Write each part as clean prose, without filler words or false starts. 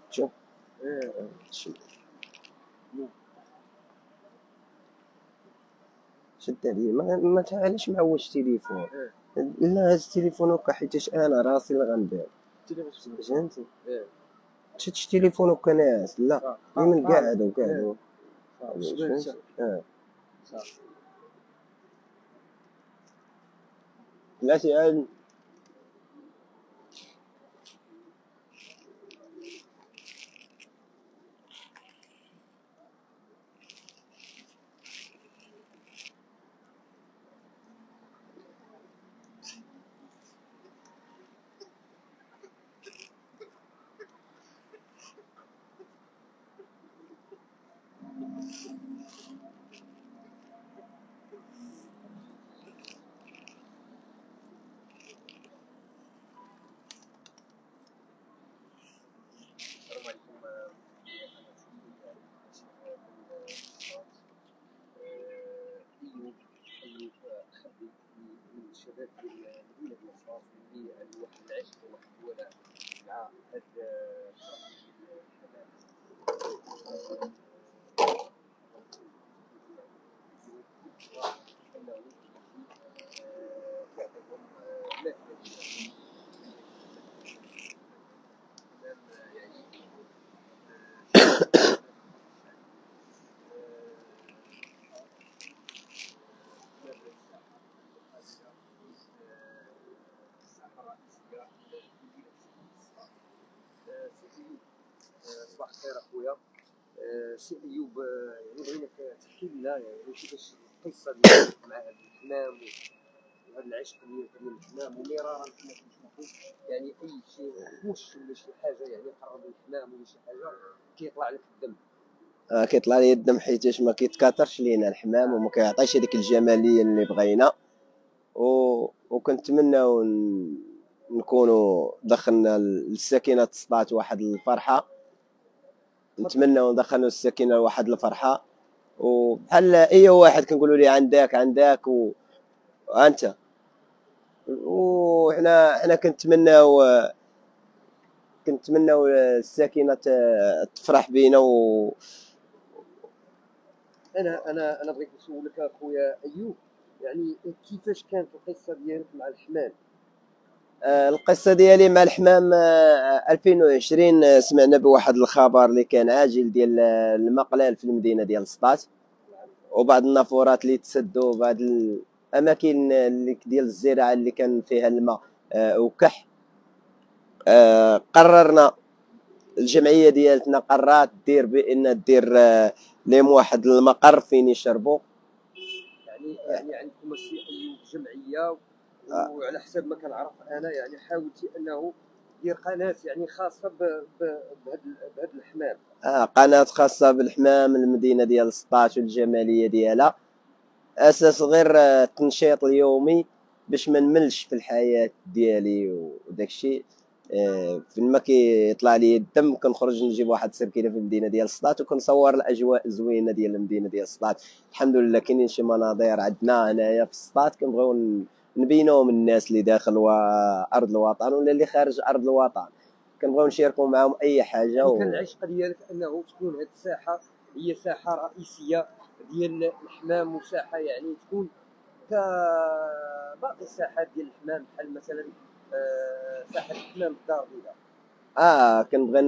شوف شد عليا ما علاش معوج تليفون. لا هز التليفون هكا حيتاش انا راسي اللي غندير فهمتي. تشدش تليفون هكا ناعس لا من قاعد وقاعد لا تعال الشباب ديال المدينه ديال الصفاقس اللي عنده واحد العشق وواحد الولاء مع هاد صباح الخير اخويا. سي ايوب، يعني بغيناك تحكي لنا يعني كيفاش القصه ديالك مع هذا الحمام وهذا العشق ديال الحمام، ومرارا كما كنشوفوا يعني اي شيء خوش ولا شي حاجه يعني قرب الحمام ولا شي حاجه كيطلع لك الدم. كيطلع لي الدم حيتاش ما كيتكاثرش لينا الحمام وما كيعطيش هذيك الجماليه اللي بغينا، وكنتمناو نكونوا دخلنا السكينه تصطات واحد الفرحه، نتمناو ندخلوا السكينه لواحد الفرحه، وبحال اي واحد كنقولوا ليه عندك وانت، وحنا كنتمناو السكينه تفرح بينا انا بغيت نسولك اخويا ايوب، يعني كيفاش كانت القصه ديالك مع الحمام؟ القصه ديالي مع الحمام 2020 سمعنا بواحد الخبر اللي كان عاجل ديال المقلال في المدينه ديال سطات، وبعض النافورات اللي تسدوا، بعض الاماكن اللي ديال الزراعه اللي كان فيها الماء وكح. قررنا الجمعيه ديالتنا قررت دير لهم واحد المقر فين يشربوا. يعني عندكم السي ايوب جمعيه، وعلى حسب ما كنعرف انا يعني حاولتي انه دير قناه يعني خاصه بهذا الحمام. قناه خاصه بالحمام، المدينه ديال سطات والجماليه ديالها، اساس غير التنشيط اليومي باش ما نملش في الحياه ديالي وداكشي. فين ما كيطلع لي الدم كنخرج نجيب واحد السركيله في المدينه ديال سطات وكنصور الاجواء الزوينه ديال المدينه ديال سطات. الحمد لله كاينين شي مناظر عندنا هنايا في سطات كنبغيو نبينوهم الناس اللي داخل ارض الوطن ولا اللي خارج ارض الوطن، كنبغيو نشاركوا معاهم اي حاجه. كان العشق ديالك انه تكون هذه الساحه هي ساحه رئيسيه ديال الحمام، وساحه يعني تكون كباقي الساحات ديال الحمام، بحال مثلا ساحه الحمام الدار البيضاء. كنبغي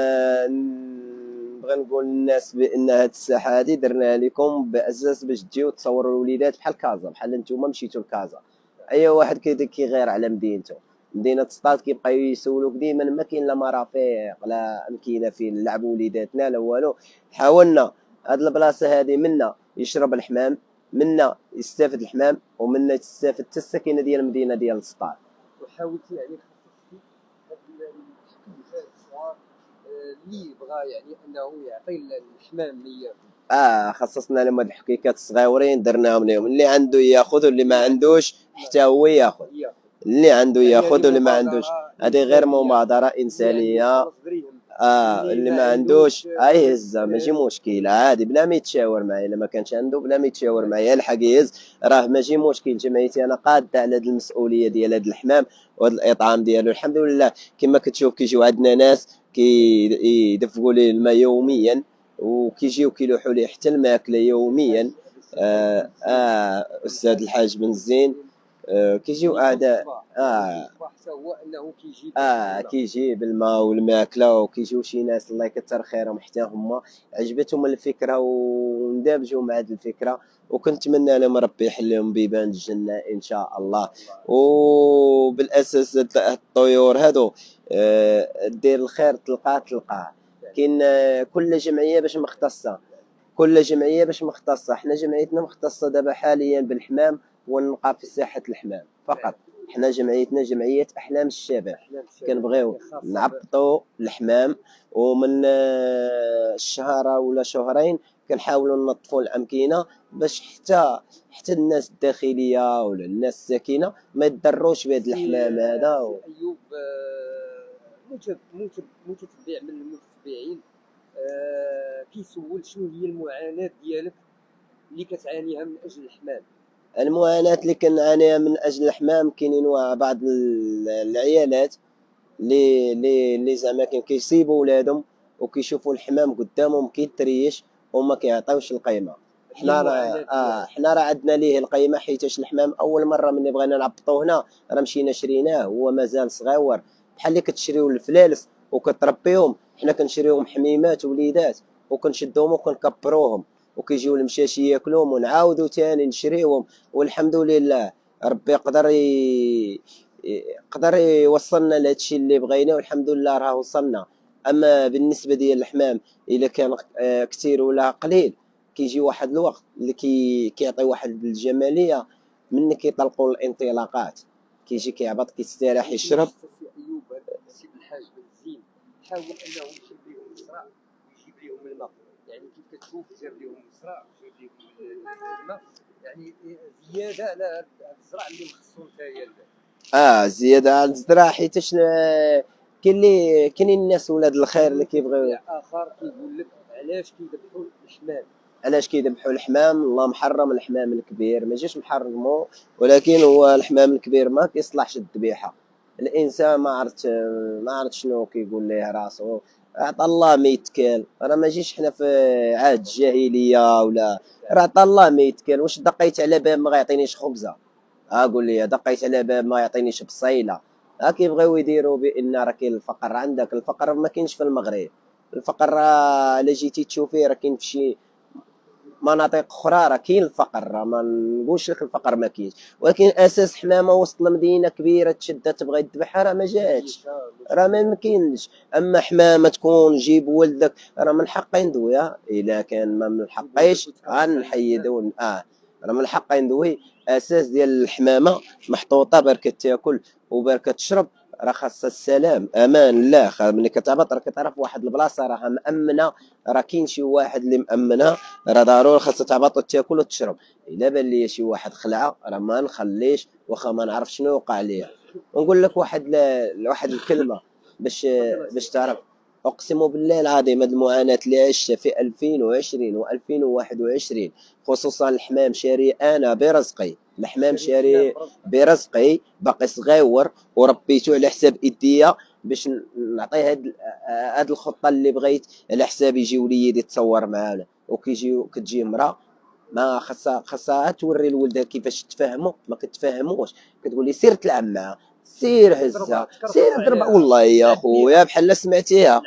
نقول للناس بان هاد الساحه هادي درناها لكم باساس باش تجيو تصوروا الوليدات بحال كازا، بحال نتوما مشيتوا لكازا. اي واحد كيغير على مدينته، مدينه سطات كيبقاو يسولوك ديما ما كاين لا مرافق لا امكنه فين نلعبوا وليداتنا لا والو. حاولنا هاد البلاصه هادي منا يشرب الحمام، منا يستافد الحمام، ومنا تستافد حتى السكينه ديال المدينه ديال سطات. وحاولتي يعني خصصتي هاد الصوار اللي بغى يعني انه يعطي الحمام مياه. خصصنا لهم هاد الحقيقات الصغيورين درناهم لهم، اللي عنده ياخذ واللي ما عندوش حتى هو ياخذ، اللي عنده ياخذ واللي ما عندوش. هذه غير مبادره انسانيه. اللي ما عندوش يهز ماشي مشكل عادي بلا ما يتشاور معايا، الا ما كانش عنده بلا ما يتشاور معايا الحق يهز، راه ماشي مشكل. جمعيتي انا قاده على هذه المسؤوليه ديال هذا الحمام وهذا الاطعام ديالو. الحمد لله كما كتشوف كيجيو عندنا ناس يدفقوا ليه الماء يوميا، وكيجيو كيلوحوا ليه حتى الماكله يوميا. استاذ الحاج بن زين كيجيو اعداء. الصباح حتى هو انه كيجيب الماء والماكله، وكيجيو شي ناس الله يكثر خيرهم حتى هما عجبتهم الفكره وندمجوا مع هذه الفكره، وكنتمنى لهم ربي يحلهم بيبان الجنه ان شاء الله. وبالاساس الطيور هادو دير الخير تلقاه. كاين كل جمعيه باش مختصه، حنا جمعيتنا مختصه دابا حاليا بالحمام، ونلقى في ساحه الحمام فقط. حنا جمعيتنا جمعيه احلام الشباب، كنبغيو نعبطوا الحمام، ومن الشهر ولا شهرين كنحاولوا ننظفوا الامكنه باش حتى الناس الداخليه ولا الناس الساكنه ما يضروش بهذا الحمام هذا. ايوب متتبع من المتتبعين كيسول شنو هي المعاناه ديالك اللي كتعانيها من اجل الحمام؟ المعاناه اللي كنعانيها من اجل الحمام، كاينين بعض العيالات اللي زعما كيسيبوا ولادهم وكيشوفوا الحمام قدامهم كيتريش وما كيعطيوش القيمه. حنا راه عندنا ليه القيمه، حيتاش الحمام اول مره ملي بغينا نعبطوه هنا راه مشينا شريناه هو مازال صغيور، بحال اللي كتشريو الفلالس وكتربيهم. حنا كنشريوهم حميمات وليدات وكنشدوهم وكنكبروهم، وكيجيو المشاشي ياكلوهم ونعاودو تاني نشريوهم. والحمد لله ربي يقدر يوصلنا لهادشي اللي بغينا، والحمد لله راه وصلنا. اما بالنسبه ديال الحمام الا كان كثير ولا قليل، كيجي واحد الوقت اللي كيعطي واحد الجماليه من كيطلقوا الانطلاقات، كيجي كيعبط كيستراح يشرب. ايوب السيد الحاج بن زين حاول انه يجيب لهم الزرع ويجيب لهم الماء، يعني كيف كتشوف جاب لهم الزرع وجاب لهم الماء، يعني زياده على الزرع اللي مخصو نتايا. زياده على الزرع، حيتاش كاينين الناس ولاد الخير اللي كيبغيو. اخر كيقول لك علاش كيذبحوا الحمام؟ علاش كيذبحوا الحمام؟ الله محرم الحمام الكبير، ما جاش محرمه، ولكن هو الحمام الكبير ما كيصلحش الذبيحه. الانسان ما عرفت شنو كيقول ليه راسو، عطى الله ما يتكال. راه ما جيش حنا في عهد الجاهليه ولا، راه عطى الله ما يتكال. واش دقيت على باب ما غيعطينيش خبزه؟ قول لي دقيت على باب ما يعطينيش بصيله؟ كيبغيو يديروا بان راه كاين الفقر. عندك الفقر ما كاينش في المغرب، الفقر راه الا جيتي تشوفيه راه كاين في شي مناطق اخرى، راه كاين الفقر، راه ما نقولش لك الفقر ما كاينش، ولكن اساس حمامه وسط المدينه كبيره تشدها تبغي تذبحها راه ما جاتش، راه ما كاينش. اما حمامه تكون جيب ولدك راه من حقي ندوي، الا كان ما من حقيش غنحيدو. راه من حقي ندوي. اساس ديال الحمامه محطوطه بركه تاكل وبركه تشرب، راه خاصها السلام امان. لا ملي كتهبط راه كتعرف واحد البلاصه راه مامنه، راه كاين شي واحد اللي مامنها، راه ضروري خاصها تهبط وتاكل وتشرب. الا بان لي شي واحد خلعه راه ما نخليش، واخا ما نعرف شنو وقع ليا. ونقول لك واحد الكلمه باش تعرف. اقسم بالله العظيم هذه المعاناه اللي عشتها في 2020 و2021، خصوصا الحمام شاري انا برزقي، الحمام شاري برزقي باقي صغيور وربيته على حساب ايديا باش نعطيه هاد الخطه اللي بغيت على حساب يجي وليدي يتصور معانا. كتجي امراه ما خاصها توري لولدها كيفاش تفهموا، ما كتفهموش، كتقول لي سير تلعب معها، سير هزها، سير ضربها. والله يا خويا بحال سمعتيها.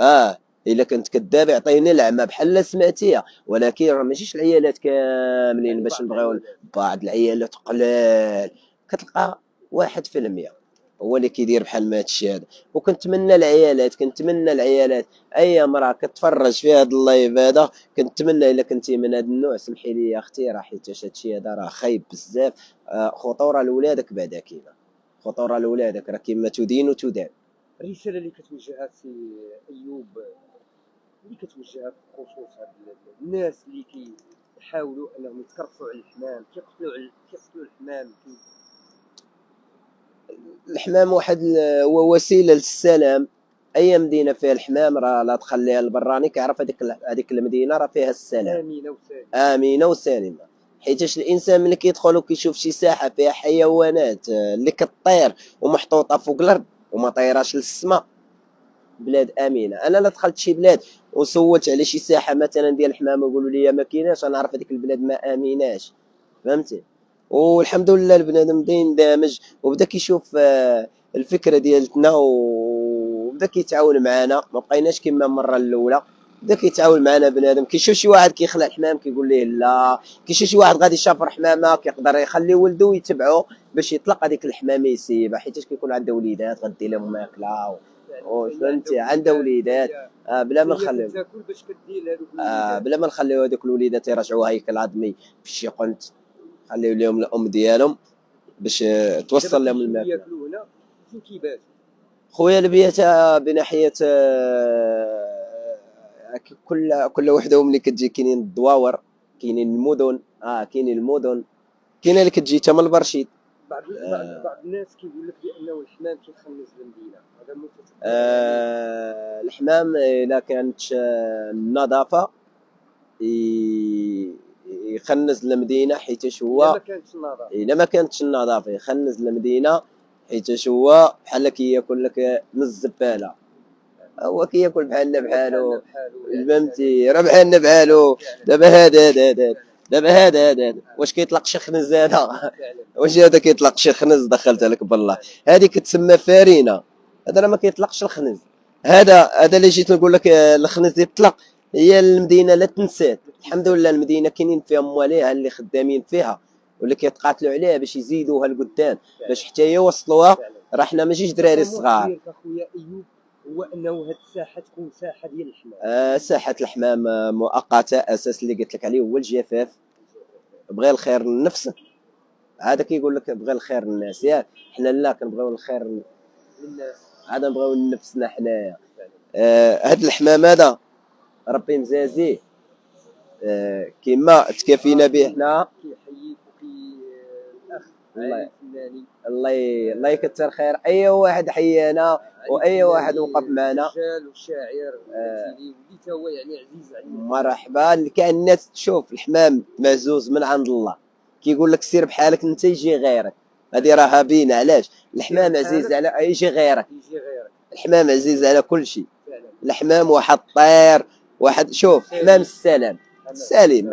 الا كنت كذاب يعطيني العمى بحال سمعتيها. ولكن راه ماشيش العيالات كاملين باش نبغيو، بعض العيالات قلال كتلقى 1% هو اللي كيدير بحال ما هادشي هذا. وكنتمنى العيالات اي امراه كتفرج في هذا اللايف هذا، كنتمنى الا كنتي من هذا النوع سمحي لي يا اختي، راه حيت هادشي هذا راه خايب بزاف. خطوره لولادك بعدا كاينه، خطوره لولادك، راه كيما تدين وتدان. الرساله اللي كتوجهها سي ايوب، اللي كتوجهها بخصوص هاد الناس اللي كيحاولوا انهم يتكرفوا على الحمام، كيقتلوا الحمام. الحمام واحد هو وسيله للسلام. اي مدينه فيها الحمام راه لا تخليها البراني كيعرف هذيك المدينه راه فيها السلام، امينه وسالمه. حيتاش الانسان ملي كيدخل وكيشوف شي ساحه فيها حيوانات اللي كطير ومحطوطه فوق الارض وما طايراش للسماء، بلاد امنه. انا لا دخلت شي بلاد وسولت على شي ساحه مثلا ديال الحمام ويقولوا لي ما كايناش، انا عارف هذيك البلاد ما امناش، فهمتي. والحمد لله البنادم بدا يندمج وبدا كيشوف الفكره ديالتنا وبدا كيتعاون معنا، ما بقيناش كما المره الاولى. بدا كيتعاون معنا بنادم، كيشوف شي واحد كيخلع الحمام كيقول ليه لا، كيشوف شي واحد غادي يشافر حمامه كيقدر يخلي ولده يتبعو باش يطلق هذيك الحمامه يسيبها، حيت كيكون عنده وليدات غدي لهم ماكله فهمتي، عنده وليدات بلا ما نخليو تاكل باش كدير لهذوك الوليدات، بلا ما نخليو هذوك الوليدات يرجعوا هيكل عظمي في شي قنت، خليو لهم الام ديالهم باش توصل لهم الماكله. ياكلوا هنا فين كيبات خويا البيات بناحيه كل وحده ملي كتجي كاينين الدواور، كاينين المدن، كاينين المدن، كاينه اللي كتجي حتى من البرشيد. بعض الناس كيقول لك بانه الحمام كيخنز المدينه، هذا متفق. الحمام الا كانت النظافه يخنز المدينه، حيت هو الا ما كانتش النظافه يخنز المدينه، حيت هو بحال كياكل لك من الزباله، هو كياكل بحالنا فهمتي، راه بحالنا بحالو. دابا هذا واش كيطلق شي خنز هذا؟ واش هذا كيطلق شي خنز؟ دخلتها لك بالله، هذه كتسمى فارينه، هذا راه ما كيطلقش الخنز. هذا اللي جيت نقول لك الخنز يطلق، هي المدينه لا تنسات. الحمد لله المدينه كاينين فيها مواليها اللي خدامين فيها واللي كيتقاتلوا عليها باش يزيدوها لقدام، باش حتى هي يوصلوها. راه حنا ماشيش دراري صغار. اخويا ايوب هو انه هذه الساحه تكون ساحه ديال الحمام، ساحه الحمام مؤقته. اساس اللي قلت لك عليه هو الجفاف، بغي الخير لنفسك، هذا كيقول لك بغي الخير للناس، ياك حنا لا كنبغيو الخير للناس، هذا نبغيو لنفسنا حنايا. هذا الحمام هذا ربي مزازيه كما تكافينا به حنا. كيحييك الاخ الله يكثر خير اي واحد حيانا واي واحد وقف معنا، الرجال والشاعر واللي هو يعني عزيز علينا. مرحبا. كاع الناس تشوف الحمام معزوز من عند الله، كيقول لك سير بحالك انت يجي غيرك، هذه راها باينه. علاش؟ الحمام عزيز على يجي غيرك، الحمام عزيز على كل شيء. الحمام واحد طير، واحد شوف حمام السلام سليم.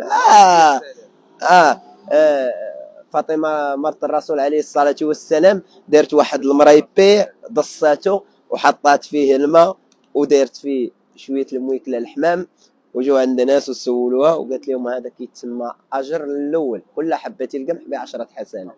فاطمه مرت الرسول عليه الصلاه والسلام دارت واحد المريبي ضصاتو وحطات فيه الماء ودارت فيه شويه المويكله الحمام، وجو عند ناس وسولوها وقالت لهم هذا كيتسمى اجر الاول، كل حبه القمح ب10 حسنات.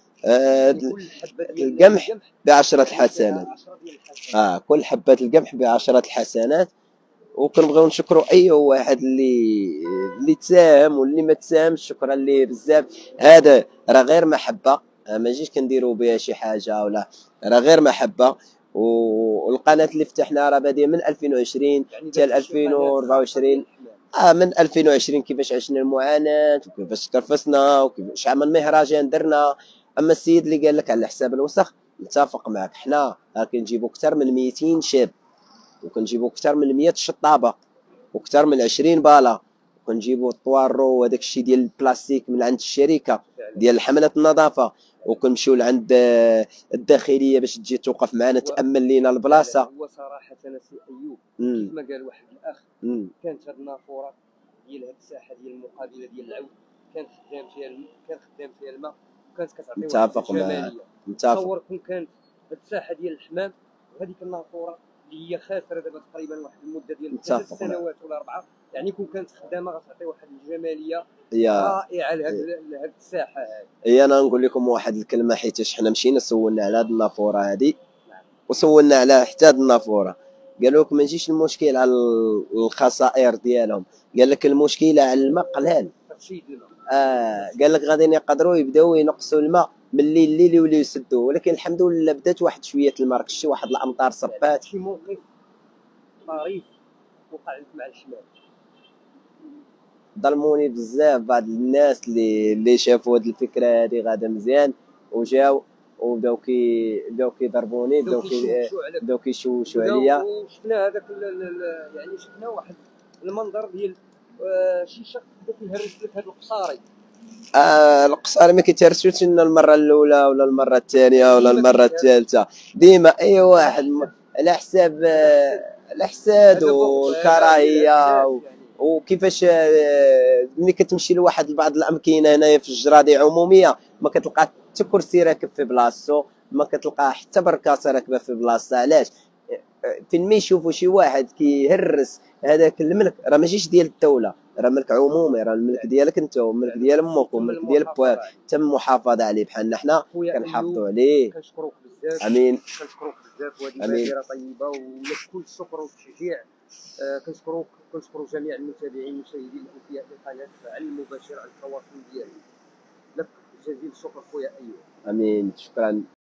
القمح ب10 حسنات، كل حبه القمح ب10 حسنات. وكنبغيو نشكروا اي واحد اللي تساهم واللي ما تساهمش، شكرا ليه بزاف. هذا راه غير محبه، ما جيش كنديروا بها شي حاجه ولا، راه غير محبه. والقناه اللي فتحنا راه باديه من 2020 حتى 2024. من 2020 كيفاش عشنا المعاناه وكيفاش تنفسنا وكيفاش عمل مهرجان درنا. اما السيد اللي قال لك على حساب الوسخ نتفق معك، حنا كنجيبوا اكثر من 200 شاب، وكنجيبوا اكثر من 100 شطابه، واكثر من 20 باله، وكنجيبوا الطوارو وهذاك الشيء ديال البلاستيك من عند الشركه ديال حمله النظافه، وكنمشيو لعند الداخليه باش تجي توقف معنا تامن لينا البلاصه. هو صراحه انا سي ايوب كما قال واحد الاخ، كانت هذه النافوره ديال هذه الساحه ديال المقابله ديال العود كان خدام فيها الماء، وكانت كتعطي واحد الجماليه. تصور كون كانت هذه الساحه ديال الحمام وهذيك النافوره اللي هي خاسره دابا تقريبا واحد المده ديال 3 سنوات ولا 4، يعني كون كانت خدامه غتعطي واحد الجماليه رائعه لهذه الساحه هذه. انا نقول لكم واحد الكلمه، حيت حنا مشينا سولنا على هذه النافوره هذه وسولنا على حتى هذه النافوره، قالوا لك ما يجيش المشكل على الخسائر ديالهم، قال لك المشكله على الماء قلال. قال لك غادي يقدروا يبداو ينقصوا الماء من الليل يوليو يسدوه، ولكن الحمد لله بدات واحد شويه الماء، شي واحد الامطار صبات. شي موقف طريف وقع مع الحمام؟ ظلموني بزاف بعض الناس اللي شافوا هذه الفكره هذه غاده مزيان وجاو وبداو كيضربوني، بداو كيشوشوا عليا. وشفنا هذاك يعني شفنا واحد المنظر ديال شي شخص بدا كيهرس لك هذا القصاري. القصاري ما كيتهرسوش لنا المره الاولى ولا المره الثانيه ولا المره الثالثه، ديما اي واحد الاحساد هذا بغض، هذا والكراهيه الاختلاف يعني. وكيفاش ملي كتمشي لواحد لبعض الامكنه هنايا في الجرادي عموميه ما كتلقى حتى كرسي راكب في بلاصتو، ما كتلقى حتى بركاصه راكبه في بلاصتها. علاش؟ فين ما يشوفوا شي واحد كيهرس هذاك الملك، راه ماشيش ديال الدوله، راه ملك عمومي، راه الملك ديالك انت وملك ديال امك تم وملك ديال المحافظه باك، عليه. تم المحافظه عليه. بحالنا حنا خويا كنحافظوا ايوب، عليه. كنشكروك بزاف، امين. كنشكروك بزاف، وهذه امين. بادره طيبه ولك كل الشكر والتشجيع. كنشكروا جميع المتابعين المشاهدين الاوفياء لقناه علم مباشر على التواصل ديالي. لك جزيل الشكر خويا ايوب. امين. شكرا.